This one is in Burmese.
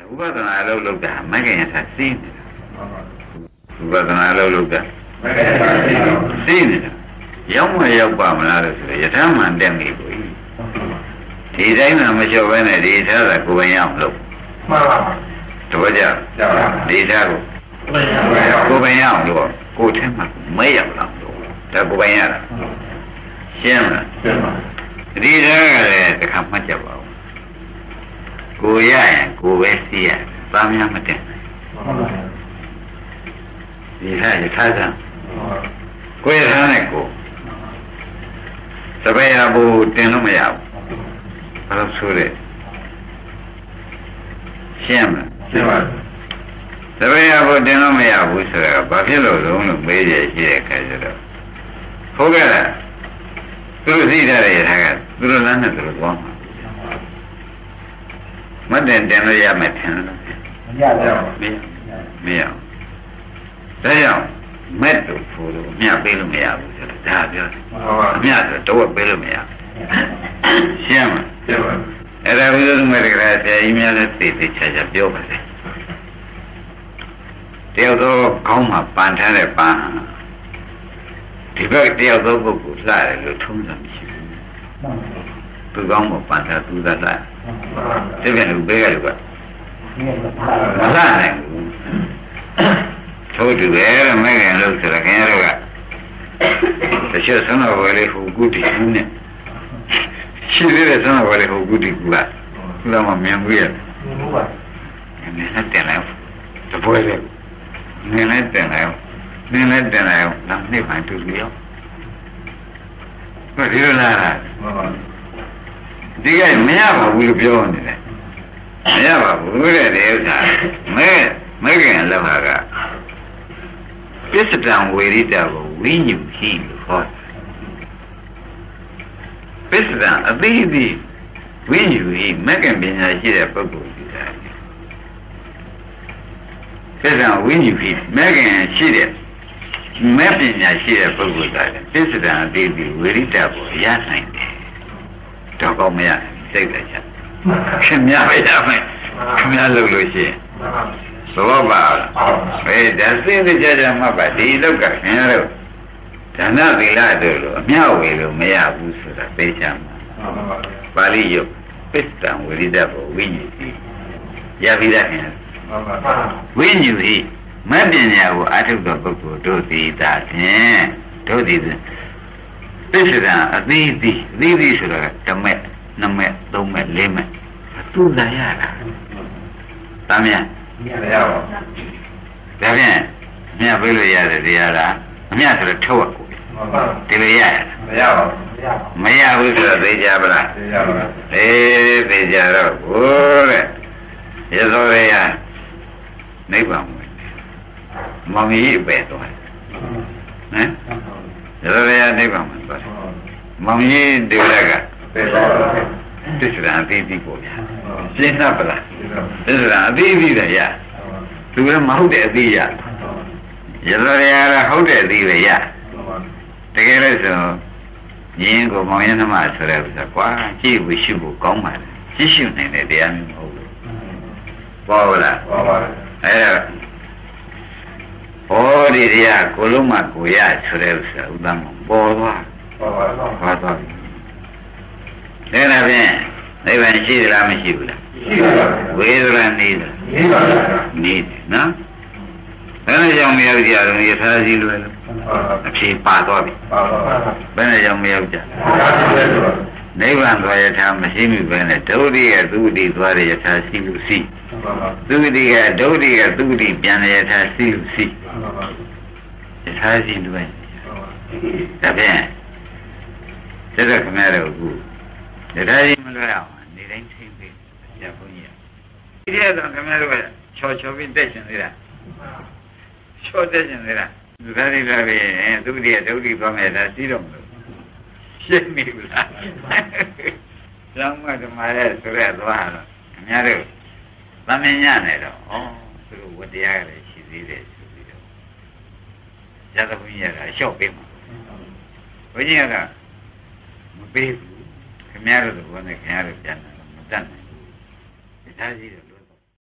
ဥပဒနာအလုပ်လုပ်တာမကင်ရတာစီးနေတာဥပဒနာအလုပ်လုပ်တာမကင်ရတာစီးနေတာရောက်မရောက်ပါမလားလို့ဆိုရထားမှန်တက်နေပြီဒီတိုင်းမှမလျှော့ဘဲနဲ့ဒီထားတာကိုယ်ပိုင်ရအောင်လုပ်မှန်ပါတော့ကြဒီထားကိုကိုယ်ပိုင်ရအောင်လို့ကိုယ်ထဲမှာမဲရောက်လာလို့ဒါကိုယ်ပိုင်ရတာရှင်းလားရှင်းပါဒီထားကလည်းတစ်ခါမှတ်ကြပါဦးကိုရရင်ကိုပဲစီးရသားများမတင်ဒီထားရထားစမ်းကိုရထားနဲ့ကိုသဘေယဘူတင်လို့မရဘူးဘာလို့ဆိုလဲရှင်းမလားရှင်းပါသဘေယဘူတင်လို့မရဘူးဆိုတာကဘာဖြစ်လို့လုံးလို့မေးရရှိတဲ့ခါကျတော့ဟုတ်ကဲ့လားသူတို့သိတဲ့ရထားကသူတို့လမ်းနဲ့သူတို့သွားမှာမတင်လို့ရမယ်ထင်လို့မရပါဘူးမရဒါကြောင့်မက်တို့ဖို့လို့အမြတ်ပေးလို့မရဘူးဆိုတော့ဒါပြောတယ်အမြတ်တော့ပေးလို့မရရှင်းမရှင်းပါအဲ့ဒါဘုရားသမီးတွေကဆရာကြီးများလည်းသိသိချာချာပြောပါတယ်တယောက်တော့ခေါင်းမှာပန်ထားတဲ့ပန်းဒီဘက်တယောက်တော့ပုဂ္ဂိုလ်လှတယ်လို့ထုံးတာမရှိဘူးသူကောင်းမှာပန်ထားသူသာလှတယ်ပြန်လို့ပေးကြလို့ကမလှနိုင်ဘူးထို့တူပဲမဲခင်လို့ဆိုတော့ခင်ဗျားတို့ကတချို့ဆုံးတော်ဝယ်လေးဟိုကုတိကူးနဲ့ရှိသေးတယ်ဆုံးတော်ဝယ်လေးဟိုကုတိကူးကသူတော့မှမြန်ဘူးရဲ့ဟုတ်ပါနင်းနဲ့တင်လိုက်တပွဲလေးနင်းနဲ့တင်လိုက်နင်းနဲ့တင်လိုက်တော့နေ့မှတူပြီးရောဘာဒီလိုလားဒီကမရပါဘူးလို့ပြောနေတယ်မရပါဘူးတဲ့ဒီဥစ္စာမဲခင်လောက်ဟာကပစ္စဒံဝေရိတကိုဝိညုရှိလို့ခေါ်ပစ္စဒံအသိအသိဝိညုရှိမက္ကံပညာရှိတဲ့ပုဂ္ဂိုလ်ကြီးတာပစ္စဒံဝိညုရှိမက္ကံရှိတဲ့မဲ့ပညာရှိတဲ့ပုဂ္ဂိုလ်သားတယ်ပစ္စဒံအသိအသိဝေရိတကိုရနိုင်တယ်တော့ကောင်းမရစိတ်လည်းချက်ခင်ဗျားပဲရမယ်ခင်ဗျားလုပ်လို့ရှိရင်သောပါဘယ်ဒါသိတဲ့ကြကြမှပါဒီလောက်ကခင်ဗျားတို့ဒါနသီလတို့လို့အမျှဝေလို့မရဘူးဆိုတာသိချင်မှာပါဠိယုတ်ပစ္စံဝိရိဒဘောဝိညုတိရပြီလားခင်ဗျာဝိညုတိမပညာကိုအထုတ်တော်ပုဂ္ဂိုလ်တို့သည်သာဖြင့်တို့သည်ပစ္စံအသီးသီးဆိုတာဓမ္မက်နှစ်မက်သုံးမက်လေးမက်သူ့လာရတာတာမြတ်မရပါဘူးဒါဖြင့်အမြတ်ပေးလို့ရတယ်တရားလားအမြတ်ဆိုတော့ထုတ်ရကိုဒီလိုရရမရပါဘူးမရဘူးဆိုတော့သိကြပါလားသိကြပါဘူးသိကြတော့ဘိုးတဲ့ရသောရရနိဗ္ဗာန်ဝင်မောင်ကြီးပဲတော့ဟမ်ရသောရရနိဗ္ဗာန်ဝင်သွားမောင်ကြီးဒီလက်ကသိသွားပါတစ္ဆရာအသိသိကိုဗျာရှင်းတတ်ပလားတစ္ဆရာအသိသိတယ်ရသူကမဟုတ်တဲ့အသိရရသော်ရဟုတ်တဲ့အသိပဲရတကယ်လို့ဆိုရင်းကိုမောင်ရနှမဆိုတဲ့ဥစ္စာကွာကြည့်ပြီးရှုဖို့ကောင်းပါလေကြည့်ရှုနိုင်တဲ့တရားမျိုးမဟုတ်ဘူးပေါ်လားပေါ်ပါအဲ့ဒါဘောဒီတရားကိုလုံးမကိုရဆိုတဲ့ဥစ္စာဥဒ္ဒမပေါ်သွားပေါ်သွားပြီဒါနဲ့ဖြင့်နိဗ္ဗာန်ရှိသလားမရှိဘူးလားရှိပါဘူးဝေဒနာနေတယ်ရှိပါဘူးနေတယ်နော်ဘယ်နဲ့ကြောင့်မရောက်ကြတော့ယထာရှိလို့အဖြေပါသွားပြီဘယ်နဲ့ကြောင့်မရောက်ကြနိဗ္ဗာန်သွားယထာမရှိမိပဲနဲ့ဒုတိယသုတိသွားတဲ့ယထာရှိလို့ရှိသုတိကဒုတိယသုတိပြန်တဲ့ယထာရှိလို့ရှိယထာရှိလို့ဒါဖြင့်သက်သက်ခင်ဗျားတို့အခုယထာရှိမလို့ရအောင်နေတိုင်းသိသိရဘုန်းကြီးဒီတဲ့တော့ခင်ဗျားတို့ကချောပြီးတက်ရှင်သေးတာချောတက်ရှင်သေးတာလူသားတွေလည်းပဲသုတိယဒုတိယသွားမယ်ဒါသိတော့မလို့ရှင်းပြီလားကျောင်းမဓမ္မရဲ့ဆိုရသွားတော့ခင်ဗျားတို့သမင်ညနေတော့ဩသူတို့ဝတရားကလည်းရှိသေးတယ်ဆိုပြီးတော့ရသဘုန်းကြီးကလျှော့ပေးမှာဘုန်းကြီးကမပေးဘူးခင်ဗျားတို့ကလည်းခင်ဗျားတို့ပြန်လာမတတ်နိုင်ဘူးဒါကြီး